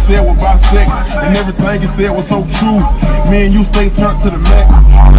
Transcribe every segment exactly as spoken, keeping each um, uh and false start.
said was about sex, and everything you said was so true. Me and you stay turned to the max.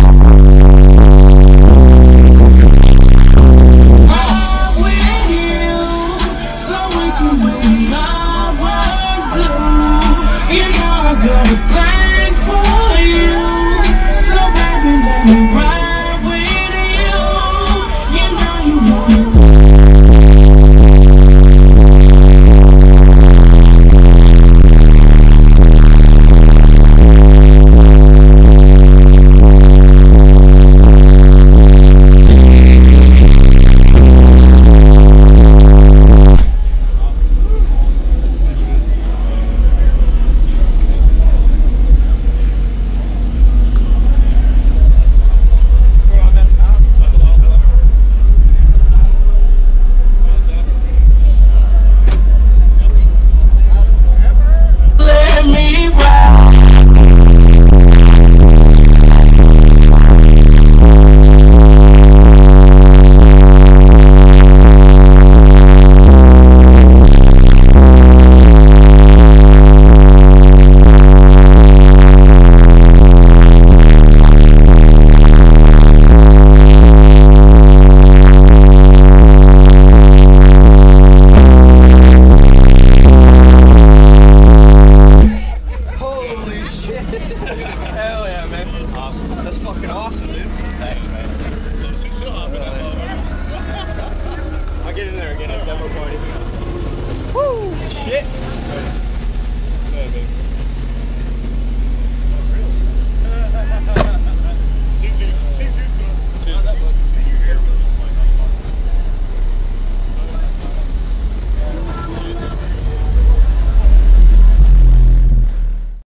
Hell yeah, man. Awesome. That's fucking awesome, dude. Thanks, man. I'll get in there again at the demo party. Woo! Shit!